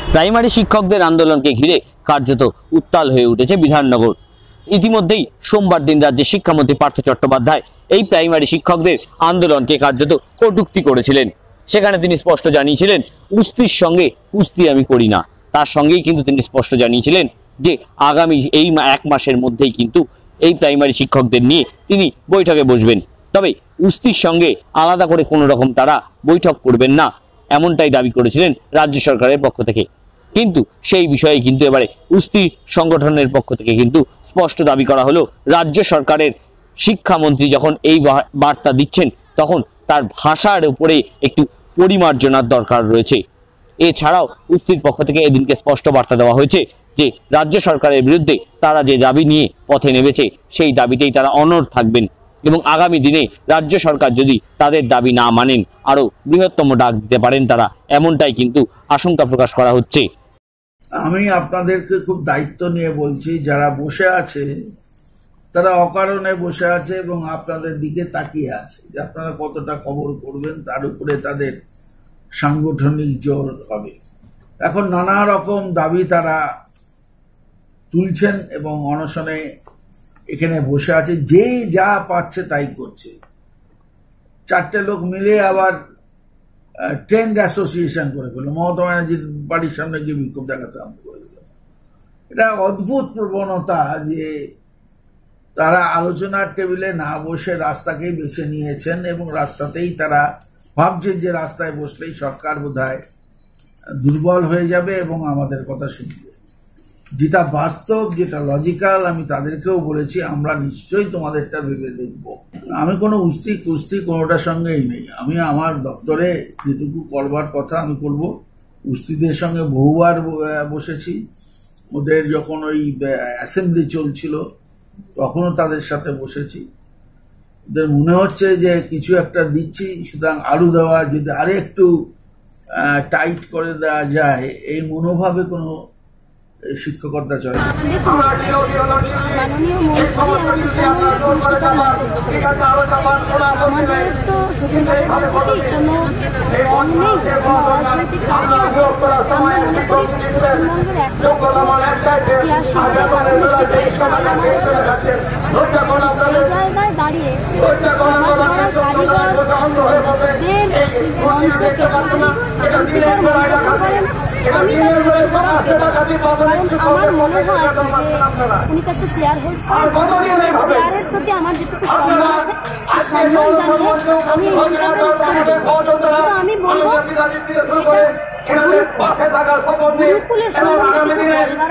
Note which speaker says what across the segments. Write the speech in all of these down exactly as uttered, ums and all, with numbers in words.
Speaker 1: Primary শিক্ষকদের আন্দোলনকে ঘিরে কার্যত উত্তাল হয়ে উঠেছে বিধাননগর। ইতিমধ্যেই সোমবার দিন রাজ্যের শিক্ষামন্ত্রী পার্থ চট্টোপাধ্যায় এই প্রাইমারি শিক্ষকদের আন্দোলনকে কার্যত কটূক্তি করেছিলেন। সেখানে তিনি স্পষ্ট জানিয়েছিলেন, উস্তির সঙ্গে কুস্তি আমি করি না। তার সঙ্গেই কিন্তু তিনি স্পষ্ট জানিয়েছিলেন যে আগামী এই এক মাসের মধ্যেই কিন্তু এই প্রাইমারি শিক্ষকদের নিয়ে তিনি বৈঠকে বসবেন। তবে উস্তির সঙ্গে আলাদা করে কোনো রকম তারা বৈঠক করবেন না, এমনটাই দাবি করেছিলেন রাজ্য সরকারের পক্ষ থেকে। কিন্তু সেই বিষয়ে কিন্তু এবারে উস্তি সংগঠনের পক্ষ থেকে কিন্তু স্পষ্ট দাবি করা হলো, রাজ্য সরকারের শিক্ষামন্ত্রী যখন এই বার্তা দিচ্ছেন তখন তার ভাষার উপরে একটু পরিমার্জনার দরকার রয়েছে। এছাড়াও উস্তির পক্ষ থেকে এদিনকে স্পষ্ট বার্তা দেওয়া হয়েছে যে রাজ্য সরকারের বিরুদ্ধে তারা যে দাবি নিয়ে পথে নেমেছে সেই দাবিতেই তারা অনড় থাকবেন এবং আগামী দিনে রাজ্য সরকার যদি তাদের দাবি না মানেন আরো বৃহত্তম ডাক দিতে পারেন তারা, এমনটাই কিন্তু আশঙ্কা প্রকাশ করা হচ্ছে।
Speaker 2: আমি আপনাদেরকে খুব দায়িত্ব নিয়ে বলছি, যারা বসে আছে তারা অকারণে বসে আছে এবং আপনাদের দিকে তাকিয়ে আছে যে আপনারা কতটা কবর করবেন, তার উপরে তাদের সাংগঠনিক জোর হবে। এখন নানা রকম দাবি তারা তুলছেন এবং অনশনে এখানে বসে আছে, যে যা পাচ্ছে তাই করছে। চারটে লোক মিলে আবার ট্রেন্ড অ্যাসোসিয়েশন করে ফেলল, মমতা ব্যানার্জির বাড়ির সামনে গিয়ে বিক্ষোভ দেখাতে আরম্ভ করে দিল। এটা অদ্ভুত প্রবণতা যে তারা আলোচনার টেবিলে না বসে রাস্তাকেই বেছে নিয়েছেন এবং রাস্তাতেই তারা ভাবছেন যে রাস্তায় বসলেই সরকার বোধহয় দুর্বল হয়ে যাবে এবং আমাদের কথা শুনবে। যেটা বাস্তব, যেটা লজিক্যাল, আমি তাদেরকেও বলেছি আমরা নিশ্চয়ই তোমাদেরটা ভেবে দেখব। আমি কোনো উস্তি কুস্তি কোনোটার সঙ্গেই নেই। আমি আমার দপ্তরে যেটুকু করবার কথা আমি করব। উস্তিদের সঙ্গে বহুবার বসেছি, ওদের যখন ওই অ্যাসেম্বলি চলছিল তখনও তাদের সাথে বসেছি। ওদের মনে হচ্ছে যে কিছু একটা দিচ্ছি, সুতরাং আরো দেওয়া, যদি আরে একটু টাইট করে দেওয়া যায়, এই মনোভাবে কোনো শিক্ষকতা চলে।
Speaker 3: আমাদের তো শুধুমাত্র কোনো রং নেই, কোনো অরাজনৈতিক কাজ নেই। আমরা মনে করি পশ্চিমবঙ্গের একটা ছিয়াশি হাজার প্রাথমিক শিক্ষক সবাই আমাদের সদস্য। সেই জায়গায় দাঁড়িয়ে সমাজ গড়ার কারিগরদের মঞ্চে কেবল মন্তব্য করেন। আমি আমার মনে হয় যে উনি তো একটা চেয়ার হোল্ড করেন, সেই চেয়ারের প্রতি আমার যেটুকু সম্মান আছে সেই সম্মান জানিয়ে আমি আমি বলবো গুরুকুলের সম্বন্ধে কিছু বলবার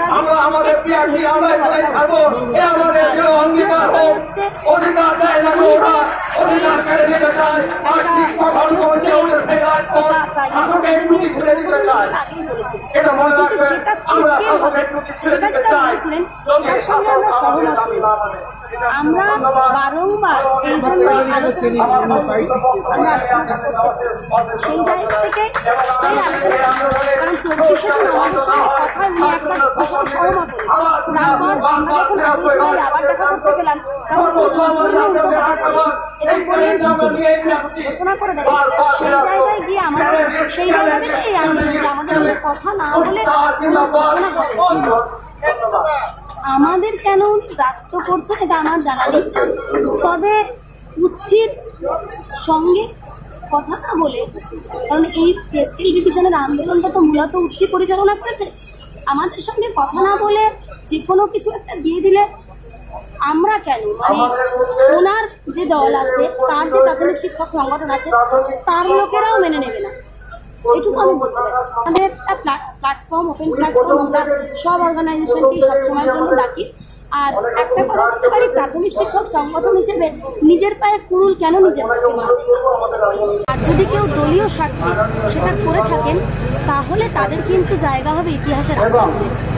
Speaker 3: সেটা যেটা বলছিলেন সেটার সঙ্গে আমরা সহমত। আমরা বারংবার এই জন্যই আলোচনা আমরা আলোচনা সেই জায়গা থেকে সেই আলোচনা, কারণ চব্বিশে জন আমাদের সঙ্গে কথা নিয়ে একটা ভীষণ সহমত হল। তারপর আমরা যখন আগে সবাই আবার দেখা করতে গেলাম তখন সম্পূর্ণ উল্টো কথা বলে এবং বলে ঘোষণা করে দেবে। সেই জায়গায় গিয়ে আমাদের সেই জায়গা থেকে এই আন্দোলন আমাদের সঙ্গে কথা না বলে ঘোষণা করে আমাদের কেন রাক্ত করছে এটা আমার জানা নেই। তবে উপস্থিত সঙ্গে কথা না বলে, কারণ এই স্কেল রিভিশনের আন্দোলনটা তো মূলত উস্তি পরিচালনা করেছে, আমাদের সঙ্গে কথা না বলে যে কোনো কিছু একটা দিয়ে দিলে আমরা কেন, মানে ওনার যে দল আছে, তার যে প্রাথমিক শিক্ষক সংগঠন আছে, তার লোকেরাও মেনে নেবে না, এটুকু আমি বলতে পারি। আমাদের একটা প্ল্যাটফর্ম, ওপেন প্ল্যাটফর্ম, আমরা সব অর্গানাইজেশনকেই সবসময়ের জন্য ডাকি। আর একটা কথা বলতে পারি, প্রাথমিক শিক্ষক সংগঠন হিসেবে নিজের পায়ে কুড়ুল কেন নিজের পক্ষে মারবে? আর যদি কেউ দলীয় স্বার্থে সেটা করে থাকেন তাহলে তাদের কিন্তু জায়গা হবে ইতিহাসের রাস্তায়।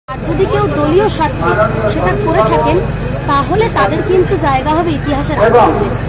Speaker 3: আর যদি কেউ দলীয় স্বার্থে সেটা করে থাকেন তাহলে তাদের কিন্তু জায়গা হবে ইতিহাসের আস্থানে।